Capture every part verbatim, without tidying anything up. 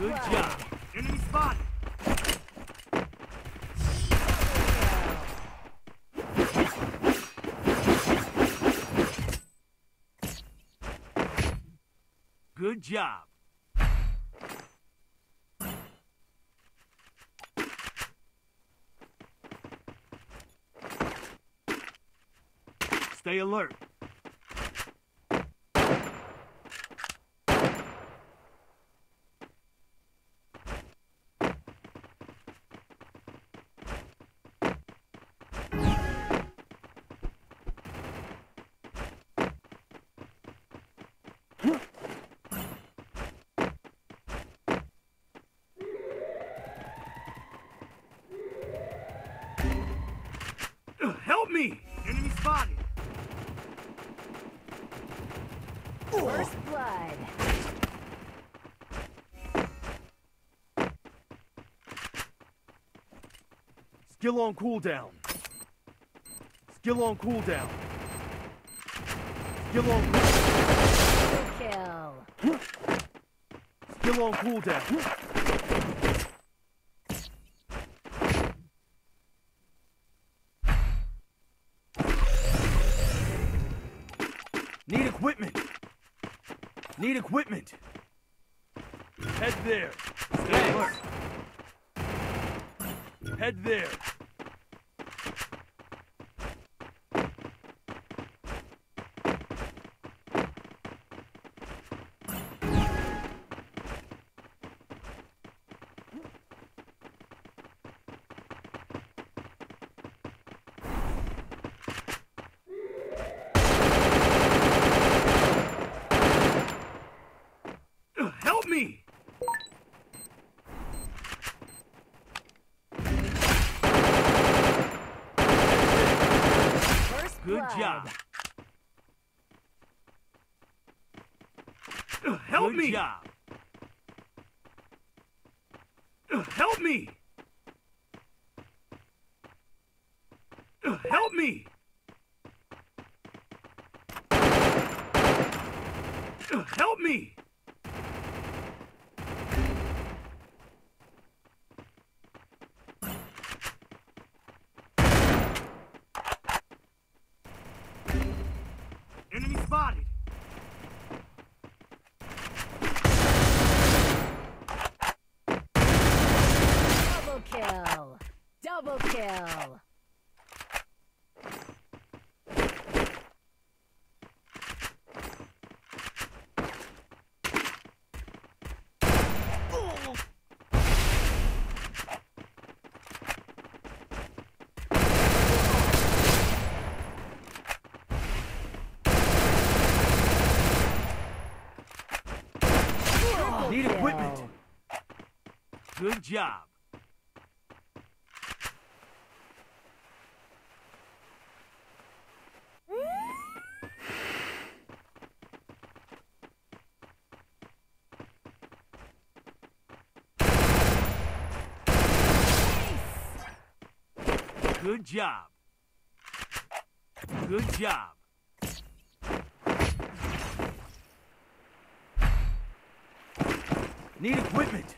Good blood. job. Enemy spotted. Good job. Stay alert. Help me! Enemy spotted. First blood. Skill on cooldown. Skill on cooldown. Skill on Kill. Skill on cooldown. Need equipment. Need equipment. Head there. Stay alert. Head there. Help me! First Good blood. job. Help Good me! job. Help me! Help me! Help me! Enemy spotted! Double kill. Double kill. Need equipment. Good job. Good job. Good job. Need equipment.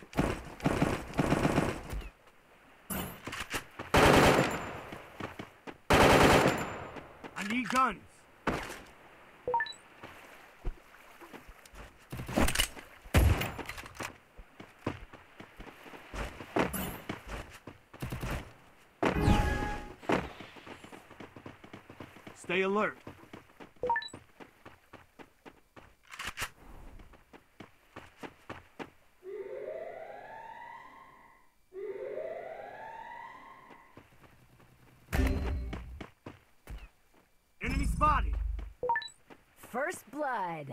I need guns. Stay alert. Enemy spotted. First blood.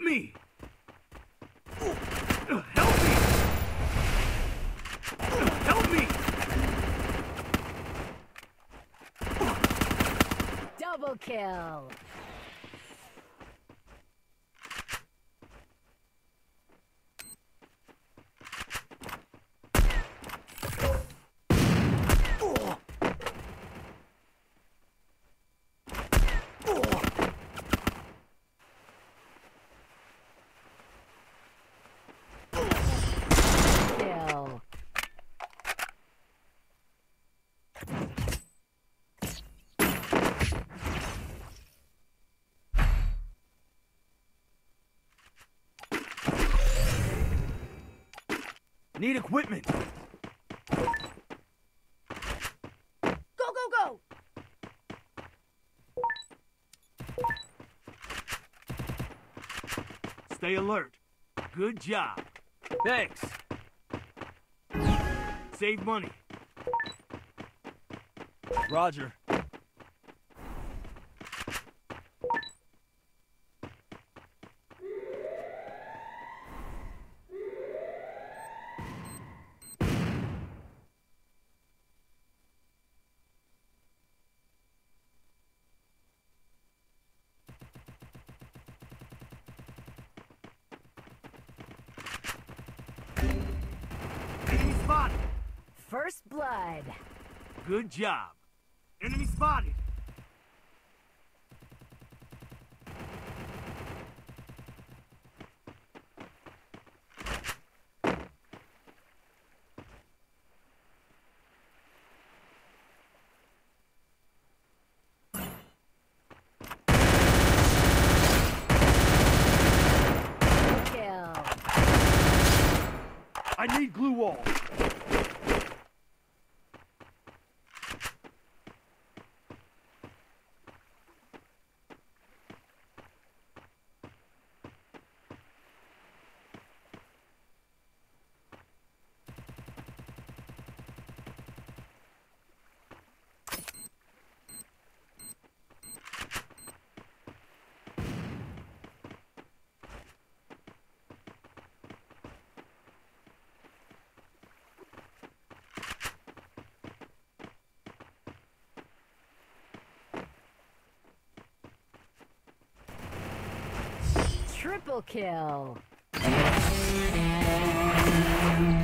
me! Help me! Help me! Double kill. Kill. Need equipment! Go, go, go! Stay alert. Good job. Thanks! Save money. Roger. Enemy spotted! First blood. Good job. Enemy spotted! Kill. I need glue wall! Triple kill.